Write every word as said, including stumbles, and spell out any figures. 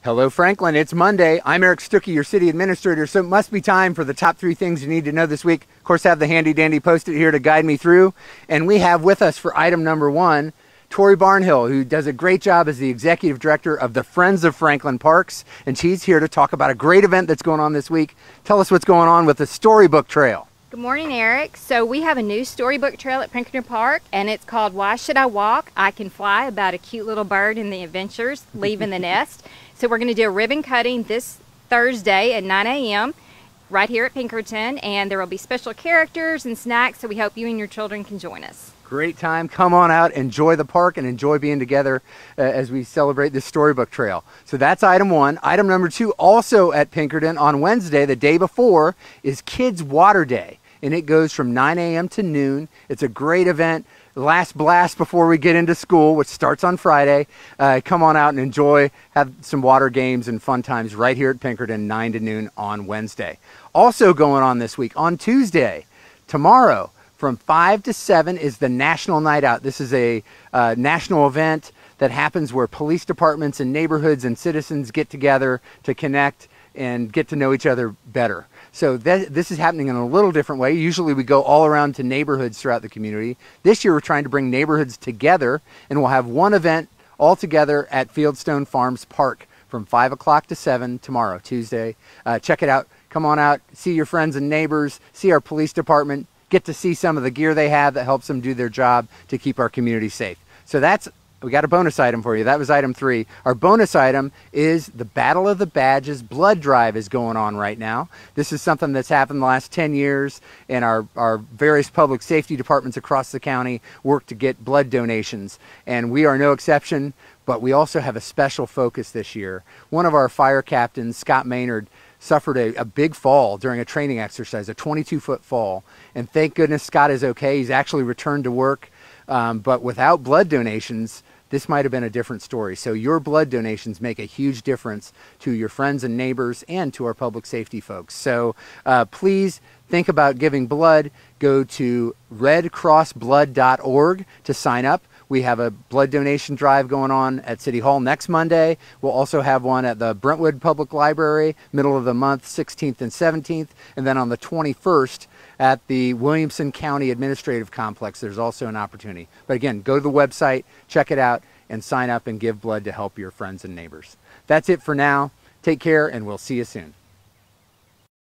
Hello, Franklin. It's Monday. I'm Eric Stuckey, your city administrator, so it must be time for the top three things you need to know this week. Of course, I have the handy-dandy Post-it here to guide me through. And we have with us for item number one, Tori Barnhill, who does a great job as the executive director of the Friends of Franklin Parks. And she's here to talk about a great event that's going on this week. Tell us what's going on with the Storybook Trail. Good morning, Eric. So we have a new storybook trail at Pinkerton Park, and it's called Why Should I Walk? I Can Fly, about a cute little bird in the adventures leaving the nest. So we're going to do a ribbon cutting this Thursday at nine A M right here at Pinkerton, and there will be special characters and snacks, so we hope you and your children can join us. Great time. Come on out, enjoy the park, and enjoy being together uh, as we celebrate this Storybook Trail. So that's item one. Item number two, also at Pinkerton on Wednesday, the day before, is Kids Water Day. And it goes from nine A M to noon. It's a great event. Last blast before we get into school, which starts on Friday. Uh, come on out and enjoy, have some water games and fun times right here at Pinkerton, nine to noon on Wednesday. Also going on this week, on Tuesday, tomorrow, from five to seven is the National Night Out. This is a uh, national event that happens where police departments and neighborhoods and citizens get together to connect and get to know each other better. So that, this is happening in a little different way. Usually we go all around to neighborhoods throughout the community. This year we're trying to bring neighborhoods together, and we'll have one event all together at Fieldstone Farms Park from five o'clock to seven tomorrow, Tuesday. Uh, check it out. Come on out, see your friends and neighbors, see our police department, get to see some of the gear they have that helps them do their job to keep our community safe. So that's We got a bonus item for you. That was item three. Our bonus item is the Battle of the Badges blood drive is going on right now. This is something that's happened the last ten years, and our, our various public safety departments across the county work to get blood donations. And we are no exception, but we also have a special focus this year. One of our fire captains, Scott Maynard, suffered a, a big fall during a training exercise, a twenty-two foot fall. And thank goodness Scott is okay. He's actually returned to work. Um, but without blood donations, this might have been a different story. So your blood donations make a huge difference to your friends and neighbors and to our public safety folks. So uh, please think about giving blood. Go to red cross blood dot org to sign up. We have a blood donation drive going on at City Hall next Monday. We'll also have one at the Brentwood Public Library, middle of the month, sixteenth and seventeenth. And then on the twenty-first, at the Williamson County Administrative Complex, there's also an opportunity. But again, go to the website, check it out, and sign up and give blood to help your friends and neighbors. That's it for now. Take care, and we'll see you soon.